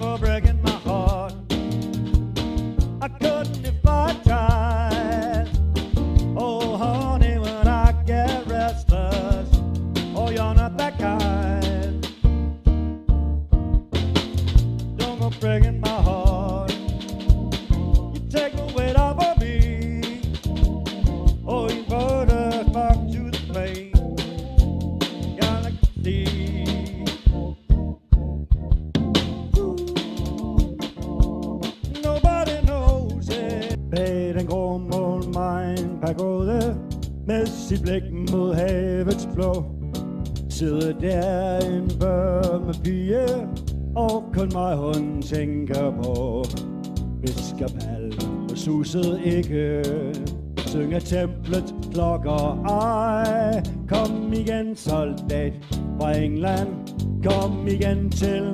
go breaking my heart. I couldn't if I tried. Oh, honey, when I get restless, oh, you're not that kind. Don't go breaking my heart. You take the weight off of me. Oh, you put us back to the plane. Galaxy. Nobody knows it. Bag den grå målmand pagode med sit blik mod havets blå. Sidder der en børmepige, og kun mig hun tænker på. Viskapal og suset ikke, synger templet klokker ej. Kom igen soldat fra England, kom igen til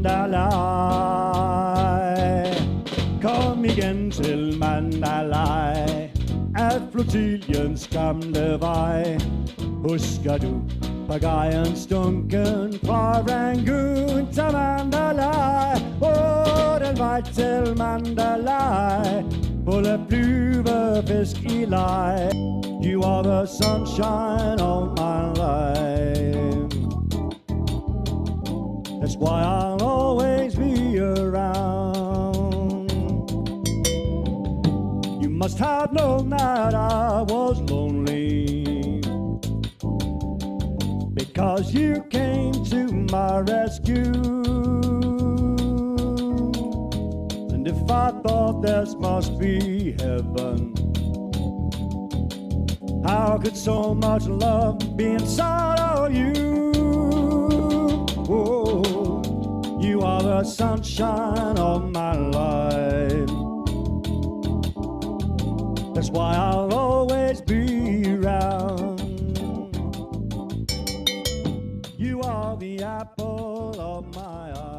Mandalay. Kom igen til Mandalay, af flotilliens gamle vej. Husker du pagajens dunken fra Rangoon til Mandalay? Den vej til Mandalay, fuld af flyvefisk i leg. You are the sunshine of my life. That's why I'll always be around. You must have known that I was lonely, because you came to my rescue. And if I thought this must be heaven, how could so much love be inside of you? Oh, you are the sunshine of my life. That's why I'll always be around. You are the apple of my eye.